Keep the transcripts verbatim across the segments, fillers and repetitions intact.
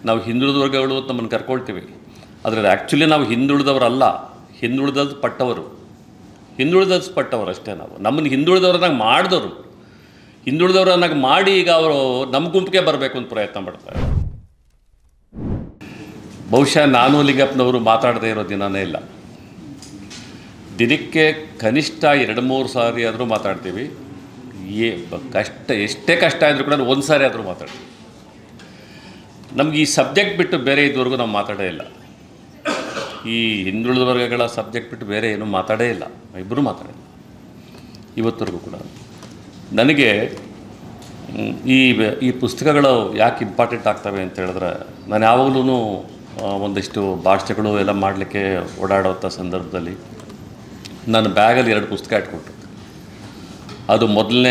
ನಾವು ಹಿಂದುಳಿದ ವರ್ಗಗಳು ಅಂತ ನಮ್ಮನ್ನು ಕರ್ಕೊಳ್ತೀವಿ. ಆದರೆ ಆ್ಯಕ್ಚುಲಿ ನಾವು ಹಿಂದುಳಿದವರಲ್ಲ, ಹಿಂದುಳಿದ ಪಟ್ಟವರು, ಹಿಂದುಳಿದ ಪಟ್ಟವರು ಅಷ್ಟೇ. ನಾವು ನಮ್ಮನ್ನು ಹಿಂದುಳಿದವ್ರನ್ನಾಗಿ ಮಾಡಿದವರು, ಹಿಂದುಳಿದವರನ್ನಾಗಿ ಮಾಡಿ ಈಗ ಅವರು ನಮ್ಮ ಗುಂಪಿಗೆ ಬರಬೇಕು ಅಂತ ಪ್ರಯತ್ನ ಮಾಡ್ತಾರೆ. ಬಹುಶಃ ನಾನು ಲಿಂಗಪ್ಪನವರು ಮಾತಾಡದೇ ಇರೋ ದಿನವೇ ಇಲ್ಲ. ದಿನಕ್ಕೆ ಕನಿಷ್ಠ ಎರಡು ಮೂರು ಸಾರಿ ಆದರೂ ಮಾತಾಡ್ತೀವಿ. ಏ ಕಷ್ಟ ಎಷ್ಟೇ ಕಷ್ಟ ಆದರೂ ಕೂಡ ಒಂದು ಸಾರಿ ಆದರೂ ಮಾತಾಡ್ತೀವಿ. ನಮ್ಗೆ ಈ ಸಬ್ಜೆಕ್ಟ್ ಬಿಟ್ಟು ಬೇರೆ ಇದುವರೆಗೂ ನಾವು ಮಾತಾಡೇ ಇಲ್ಲ. ಈ ಹಿಂದುಳಿದ ವರ್ಗಗಳ ಸಬ್ಜೆಕ್ಟ್ ಬಿಟ್ಟು ಬೇರೆ ಏನೂ ಮಾತಾಡೇ ಇಲ್ಲ, ಇಬ್ಬರೂ ಮಾತಾಡಿಲ್ಲ ಇವತ್ತರೆಗೂ ಕೂಡ. ನನಗೆ ಈ ಈ ಪುಸ್ತಕಗಳು ಯಾಕೆ ಇಂಪಾರ್ಟೆಂಟ್ ಆಗ್ತವೆ ಅಂತ ಹೇಳಿದ್ರೆ, ನಾನು ಯಾವಾಗಲೂ ಒಂದಿಷ್ಟು ಭಾಷೆಗಳು ಎಲ್ಲ ಮಾಡಲಿಕ್ಕೆ ಓಡಾಡೋಂಥ ಸಂದರ್ಭದಲ್ಲಿ ನಾನು ಬ್ಯಾಗಲ್ಲಿ ಎರಡು ಪುಸ್ತಕ ಇಟ್ಕೊಟ್ಟಿದ್ದೆ. ಅದು ಮೊದಲನೇ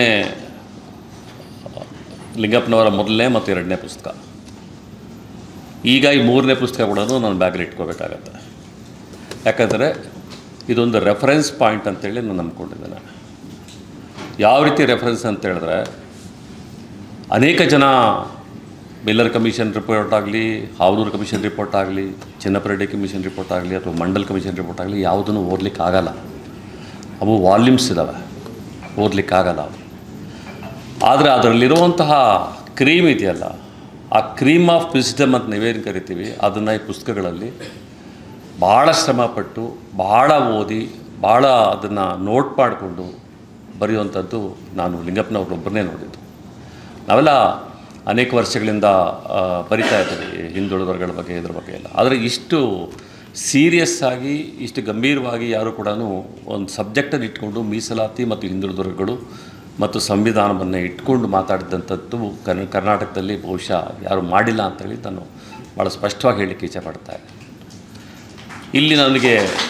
ಲಿಂಗಪ್ಪನವರ ಮೊದಲನೇ ಮತ್ತು ಎರಡನೇ ಪುಸ್ತಕ. ಈಗ ಈ ಮೂರನೇ ಪುಸ್ತಕ ಕೂಡ ನಾನು ಬ್ಯಾಗಲ್ಲಿ ಇಟ್ಕೋಬೇಕಾಗತ್ತೆ. ಯಾಕಂದರೆ ಇದೊಂದು ರೆಫರೆನ್ಸ್ ಪಾಯಿಂಟ್ ಅಂತೇಳಿ ನಾನು ನಂಬ್ಕೊಂಡಿದ್ದೇನೆ. ಯಾವ ರೀತಿ ರೆಫರೆನ್ಸ್ ಅಂತ ಹೇಳಿದ್ರೆ, ಅನೇಕ ಜನ ಮಿಲ್ಲರ್ ಕಮಿಷನ್ ರಿಪೋರ್ಟ್ ಆಗಲಿ, ಹಾವನೂರು ಕಮಿಷನ್ ರಿಪೋರ್ಟ್ ಆಗಲಿ, ಚಿನ್ನಪರೆಡ್ಡಿ ಕಮಿಷನ್ ರಿಪೋರ್ಟ್ ಆಗಲಿ, ಅಥವಾ ಮಂಡಲ್ ಕಮಿಷನ್ ರಿಪೋರ್ಟ್ ಆಗಲಿ, ಯಾವುದನ್ನು ಓದಲಿಕ್ಕಾಗಲ್ಲ. ಅವು ವಾಲ್ಯೂಮ್ಸ್ ಇದ್ದಾವೆ, ಓದಲಿಕ್ಕಾಗಲ್ಲ ಅವು. ಆದರೆ ಅದರಲ್ಲಿರುವಂತಹ ಕ್ರೀಮ್ ಇದೆಯಲ್ಲ, ಆ ಕ್ರೀಮ್ ಆಫ್ ವಿಸ್ಡಮ್ ಅಂತ ನೀವೇನು ಕರಿತೀವಿ, ಅದನ್ನು ಈ ಪುಸ್ತಕಗಳಲ್ಲಿ ಭಾಳ ಶ್ರಮಪಟ್ಟು ಭಾಳ ಓದಿ ಭಾಳ ಅದನ್ನು ನೋಟ್ ಮಾಡಿಕೊಂಡು ಬರೆಯುವಂಥದ್ದು ನಾನು ಲಿಂಗಪ್ಪನವ್ರೊಬ್ಬರನ್ನೇ ನೋಡಿದ್ದು. ನಾವೆಲ್ಲ ಅನೇಕ ವರ್ಷಗಳಿಂದ ಬರಿತಾ ಇದ್ದೀವಿ ಹಿಂದುಳಿದ ವರ್ಗಗಳ ಬಗ್ಗೆ, ಇದ್ರ ಬಗ್ಗೆ ಎಲ್ಲ. ಆದರೆ ಇಷ್ಟು ಸೀರಿಯಸ್ ಆಗಿ, ಇಷ್ಟು ಗಂಭೀರವಾಗಿ ಯಾರು ಕೂಡ ಒಂದು ಸಬ್ಜೆಕ್ಟನ್ನು ಇಟ್ಕೊಂಡು ಮೀಸಲಾತಿ ಮತ್ತು ಹಿಂದುಳಿದ ವರ್ಗಗಳು ಮತ್ತು ಸಂವಿಧಾನವನ್ನು ಇಟ್ಕೊಂಡು ಮಾತಾಡಿದಂಥದ್ದು ಕರ್ ಕರ್ನಾಟಕದಲ್ಲಿ ಬಹುಶಃ ಯಾರು ಮಾಡಿಲ್ಲ ಅಂಥೇಳಿ ನಾನು ಭಾಳ ಸ್ಪಷ್ಟವಾಗಿ ಹೇಳಲಿಕ್ಕೆ ಇಚ್ಛೆ ಪಡ್ತಾ ಇದ್ದೆ. ಇಲ್ಲಿ ನನಗೆ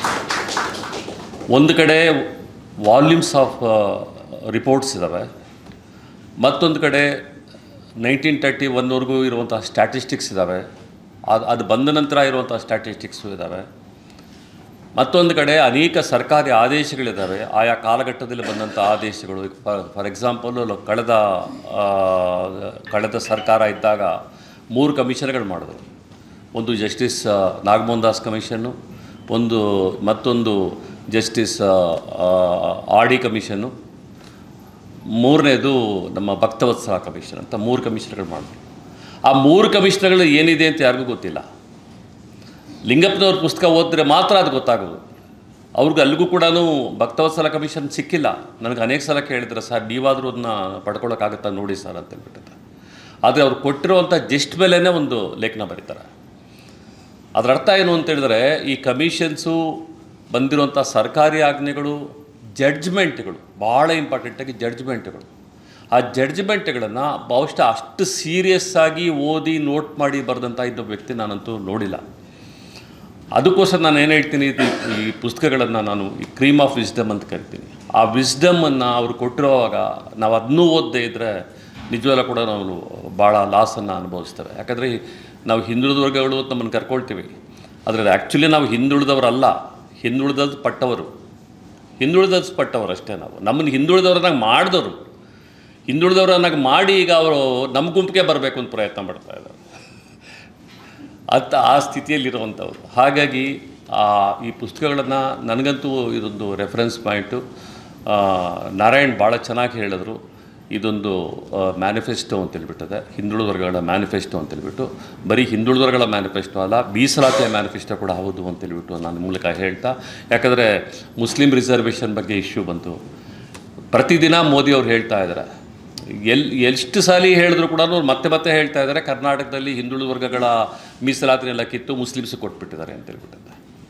ಒಂದು ಕಡೆ ವಾಲ್ಯೂಮ್ಸ್ ಆಫ್ ರಿಪೋರ್ಟ್ಸ್ ಇದ್ದಾವೆ, ಮತ್ತೊಂದು ಕಡೆ ನೈನ್ಟೀನ್ ತರ್ಟಿ ಒನ್ವರೆಗೂ ಇರುವಂಥ ಸ್ಟ್ಯಾಟಿಸ್ಟಿಕ್ಸ್ ಇದ್ದಾವೆ, ಅದು ಅದು ಬಂದ ನಂತರ ಇರುವಂಥ ಸ್ಟ್ಯಾಟಿಸ್ಟಿಕ್ಸು ಇದ್ದಾವೆ. ಮತ್ತೊಂದು ಕಡೆ ಅನೇಕ ಸರ್ಕಾರಿ ಆದೇಶಗಳಿದ್ದಾವೆ, ಆಯಾ ಕಾಲಘಟ್ಟದಲ್ಲಿ ಬಂದಂಥ ಆದೇಶಗಳು. ಫಾರ್ ಎಕ್ಸಾಂಪಲು ಕಳೆದ ಕಳೆದ ಸರ್ಕಾರ ಇದ್ದಾಗ ಮೂರು ಕಮಿಷನ್ಗಳು ಮಾಡಿದ್ರು. ಒಂದು ಜಸ್ಟಿಸ್ ನಾಗಮೋಹನ್ ದಾಸ್ ಕಮಿಷನ್ನು, ಒಂದು ಮತ್ತೊಂದು ಜಸ್ಟಿಸ್ ಆರ್ ಡಿ ಕಮಿಷನ್ನು, ಮೂರನೇದು ನಮ್ಮ ಭಕ್ತವತ್ಸಲ ಕಮಿಷನ್ ಅಂತ ಮೂರು ಕಮಿಷನ್ಗಳು ಮಾಡಿದ್ರು. ಆ ಮೂರು ಕಮಿಷನ್ಗಳು ಏನಿದೆ ಅಂತ ಯಾರಿಗೂ ಗೊತ್ತಿಲ್ಲ. ಲಿಂಗಪ್ಪನವ್ರ ಪುಸ್ತಕ ಓದಿದ್ರೆ ಮಾತ್ರ ಅದು ಗೊತ್ತಾಗೋದು. ಅವ್ರಿಗೆ ಅಲ್ಲಿಗೂ ಕೂಡ ಭಕ್ತವತ್ಸಲ ಕಮಿಷನ್ ಸಿಕ್ಕಿಲ್ಲ. ನನಗೆ ಅನೇಕ ಸಲ ಕೇಳಿದ್ರೆ, ಸರ್ ನೀವಾದರೂ ಅದನ್ನ ಪಡ್ಕೊಳ್ಳೋಕ್ಕಾಗತ್ತಾ ನೋಡಿ ಸರ್ ಅಂತ ಹೇಳ್ಬಿಟ್ಟಿದ್ದೆ. ಆದರೆ ಅವ್ರು ಕೊಟ್ಟಿರುವಂಥ ಜಸ್ಟ್ ಮೇಲೇ ಒಂದು ಲೇಖನ ಬರೀತಾರೆ. ಅದರ ಅರ್ಥ ಏನು ಅಂತೇಳಿದ್ರೆ, ಈ ಕಮಿಷನ್ಸು ಬಂದಿರುವಂಥ ಸರ್ಕಾರಿ ಆಜ್ಞೆಗಳು, ಜಡ್ಜ್ಮೆಂಟ್ಗಳು ಭಾಳ ಇಂಪಾರ್ಟೆಂಟಾಗಿ ಜಡ್ಜ್ಮೆಂಟ್ಗಳು, ಆ ಜಡ್ಜ್ಮೆಂಟ್ಗಳನ್ನು ಬಹುಶಃ ಅಷ್ಟು ಸೀರಿಯಸ್ ಆಗಿ ಓದಿ ನೋಟ್ ಮಾಡಿ ಬರೆದಂಥ ಇದ್ದ ವ್ಯಕ್ತಿ ನಾನಂತೂ ನೋಡಿಲ್ಲ. ಅದಕ್ಕೋಸ್ಕರ ನಾನು ಏನು ಹೇಳ್ತೀನಿ, ಈ ಪುಸ್ತಕಗಳನ್ನು ನಾನು ಈ ಕ್ರೀಮ್ ಆಫ್ ವಿಸ್ಡಮ್ ಅಂತ ಕರಿತೀನಿ. ಆ ವಿಸ್ಡಮನ್ನು ಅವರು ಕೊಟ್ಟಿರೋವಾಗ ನಾವು ಅದನ್ನೂ ಓದದೇ ಇದ್ದರೆ ನಿಜವೆಲ್ಲ ಕೂಡ ನಾವು ಭಾಳ ಲಾಸನ್ನು ಅನುಭವಿಸ್ತೇವೆ. ಯಾಕಂದರೆ ನಾವು ಹಿಂದುಳಿದ ವರ್ಗಗಳು ಅಂತ ನಮ್ಮನ್ನು ಕರ್ಕೊಳ್ತೀವಿ. ಆದರೆ ಆ್ಯಕ್ಚುಲಿ ನಾವು ಹಿಂದುಳಿದವರಲ್ಲ, ಹಿಂದುಳಿದ ಪಟ್ಟವರು, ಹಿಂದುಳಿದ ಪಟ್ಟವರು ಅಷ್ಟೇ. ನಾವು ನಮ್ಮನ್ನು ಹಿಂದುಳಿದವ್ರನ್ನಾಗಿ ಮಾಡಿದವರು, ಹಿಂದುಳಿದವರನ್ನಾಗಿ ಮಾಡಿ ಈಗ ಅವರು ನಮ್ಮ ಗುಂಪಿಗೆ ಬರಬೇಕು ಅಂತ ಪ್ರಯತ್ನ ಮಾಡ್ತಾ ಇದ್ದಾರೆ. ಅಂತ ಆ ಸ್ಥಿತಿಯಲ್ಲಿರುವಂಥವ್ರು. ಹಾಗಾಗಿ ಈ ಪುಸ್ತಕಗಳನ್ನು ನನಗಂತೂ ಇದೊಂದು ರೆಫರೆನ್ಸ್ ಪಾಯಿಂಟು. ನಾರಾಯಣ್ ಭಾಳ ಚೆನ್ನಾಗಿ ಹೇಳಿದ್ರು, ಇದೊಂದು ಮ್ಯಾನಿಫೆಸ್ಟೋ ಅಂತೇಳ್ಬಿಟ್ಟದೆ, ಹಿಂದುಳಿದ ವರ್ಗಗಳ ಮ್ಯಾನಿಫೆಸ್ಟೋ ಅಂತೇಳ್ಬಿಟ್ಟು. ಬರೀ ಹಿಂದುಳಿದ ವರ್ಗಗಳ ಮ್ಯಾನಿಫೆಸ್ಟೋ ಅಲ್ಲ, ಮೀಸಲಾತಿಯ ಮ್ಯಾನಿಫೆಸ್ಟೋ ಕೂಡ ಹೌದು ಅಂತೇಳ್ಬಿಟ್ಟು ನನ್ನ ಮೂಲಕ ಹೇಳ್ತಾ. ಯಾಕಂದರೆ ಮುಸ್ಲಿಂ ರಿಸರ್ವೇಷನ್ ಬಗ್ಗೆ ಇಶ್ಯೂ ಬಂತು. ಪ್ರತಿದಿನ ಮೋದಿ ಅವ್ರು ಹೇಳ್ತಾ ಇದ್ದಾರೆ, ಎಲ್ಲಿ ಎಷ್ಟು ಸಾಲ ಹೇಳಿದ್ರು ಕೂಡ ಅವ್ರು ಮತ್ತೆ ಮತ್ತೆ ಹೇಳ್ತಾ ಇದ್ದಾರೆ, ಕರ್ನಾಟಕದಲ್ಲಿ ಹಿಂದುಳಿದ ವರ್ಗಗಳ ಮೀಸಲಾತಿನೆಲ್ಲ ಕಿತ್ತು ಮುಸ್ಲಿಮ್ಸ್ ಕೊಟ್ಬಿಟ್ಟಿದ್ದಾರೆ ಅಂತೇಳ್ಬಿಟ್ಟಿದ್ದಾರೆ.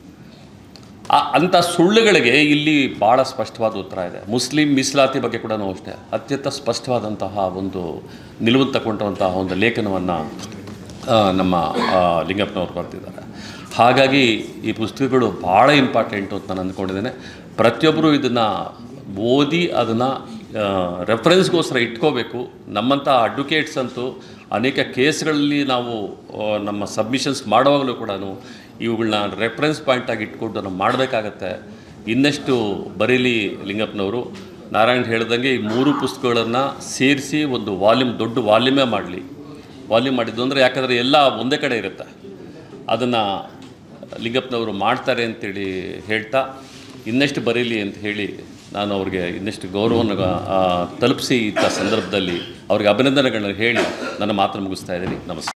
ಆ ಅಂಥ ಸುಳ್ಳುಗಳಿಗೆ ಇಲ್ಲಿ ಭಾಳ ಸ್ಪಷ್ಟವಾದ ಉತ್ತರ ಇದೆ. ಮುಸ್ಲಿಂ ಮೀಸಲಾತಿ ಬಗ್ಗೆ ಕೂಡ ಅಷ್ಟೇ ಅತ್ಯಂತ ಸ್ಪಷ್ಟವಾದಂತಹ ಒಂದು ನಿಲುವು ತಗೊಂಡಂತಹ ಒಂದು ಲೇಖನವನ್ನು ನಮ್ಮ ಲಿಂಗಪ್ಪನವ್ರು ಬರೆದಿದ್ದಾರೆ. ಹಾಗಾಗಿ ಈ ಪುಸ್ತಕಗಳು ಭಾಳ ಇಂಪಾರ್ಟೆಂಟು ಅಂತ ನಾನು ಅಂದ್ಕೊಂಡಿದ್ದೇನೆ. ಪ್ರತಿಯೊಬ್ಬರು ಇದನ್ನು ಓದಿ ಅದನ್ನು ರೆಫರೆನ್ಸ್ಗೋಸ್ಕರ ಇಟ್ಕೋಬೇಕು. ನಮ್ಮಂಥ ಅಡ್ವೊಕೇಟ್ಸ್ ಅಂತೂ ಅನೇಕ ಕೇಸ್ಗಳಲ್ಲಿ ನಾವು ನಮ್ಮ ಸಬ್ಮಿಷನ್ಸ್ ಮಾಡುವಾಗಲೂ ಕೂಡ ಇವುಗಳನ್ನ ರೆಫರೆನ್ಸ್ ಪಾಯಿಂಟಾಗಿ ಇಟ್ಕೊಂಡು ನಾವು ಮಾಡಬೇಕಾಗತ್ತೆ. ಇನ್ನಷ್ಟು ಬರೀಲಿ ಲಿಂಗಪ್ಪನವರು. ನಾರಾಯಣ್ ಹೇಳ್ದಂಗೆ ಈ ಮೂರು ಪುಸ್ತಕಗಳನ್ನು ಸೇರಿಸಿ ಒಂದು ವಾಲ್ಯೂಮ್, ದೊಡ್ಡ ವಾಲ್ಯೂಮೇ ಮಾಡಲಿ. ವಾಲ್ಯೂಮ್ ಮಾಡಿದ್ದು ಅಂದರೆ ಯಾಕಂದರೆ ಎಲ್ಲ ಒಂದೇ ಕಡೆ ಇರುತ್ತೆ, ಅದನ್ನು ಲಿಂಗಪ್ಪನವರು ಮಾಡ್ತಾರೆ ಅಂತೇಳಿ ಹೇಳ್ತಾ ಇನ್ನಷ್ಟು ಬರೀಲಿ ಅಂತ ಹೇಳಿ ನಾನು ಅವ್ರಿಗೆ ಇನ್ನಷ್ಟು ಗೌರವವನ್ನು ತಲುಪಿಸಿ ಇಂಥ ಸಂದರ್ಭದಲ್ಲಿ ಅವ್ರಿಗೆ ಅಭಿನಂದನೆಗಳನ್ನ ಹೇಳಿ ನನ್ನ ಮಾತನ್ನು ಮುಗಿಸ್ತಾ ಇದ್ದೀನಿ. ನಮಸ್ಕಾರ.